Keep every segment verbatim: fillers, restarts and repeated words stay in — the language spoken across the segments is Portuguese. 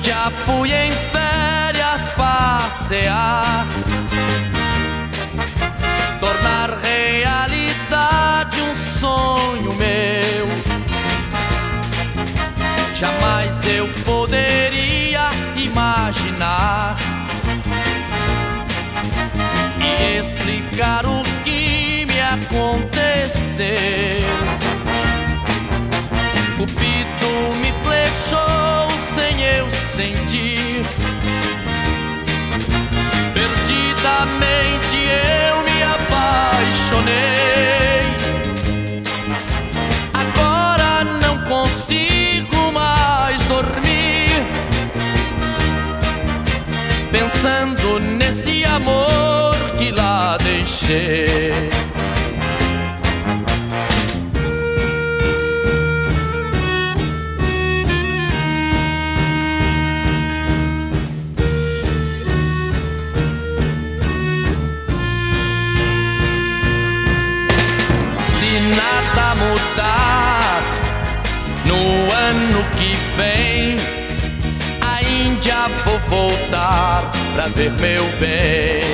Índia fui em férias passear, tornar realidade um sonho meu. Jamais eu poderia imaginar e explicar o que me aconteceu. Cupido me flechou sem eu sentir, perdidamente eu me apaixonei. Agora não consigo mais dormir, pensando nesse amor que lá deixei. Nada mudar no ano que vem, a Índia vou voltar pra ver meu bem.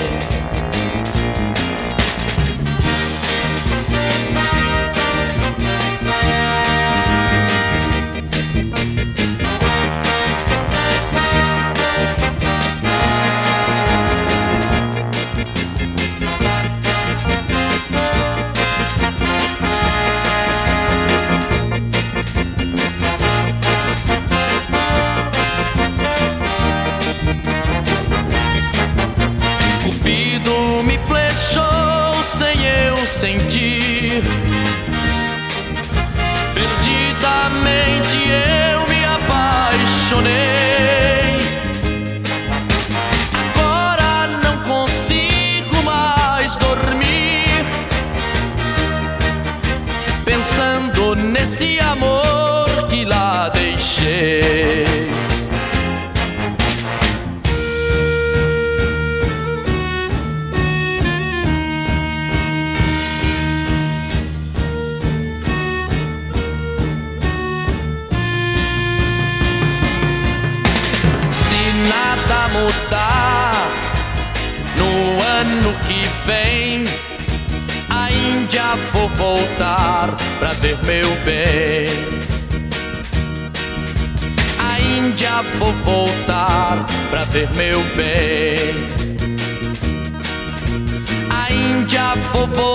Cupido me flechou sem eu sentir, perdidamente eu me apaixonei. Agora não consigo mais dormir, pensando nesse amor que lá deixei. Nada mudar no ano que vem, a Índia vou voltar pra ver meu bem. A Índia vou voltar pra ver meu bem. A Índia vou voltar